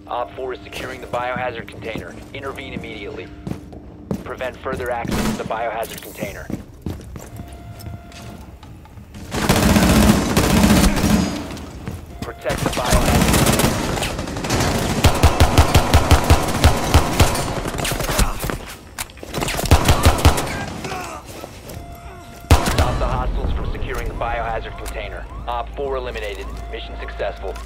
Op 4 is securing the biohazard container. Intervene immediately. Prevent further access to the biohazard container. Protect the biohazard Stop the hostiles from securing the biohazard container. Op 4 eliminated. Mission successful.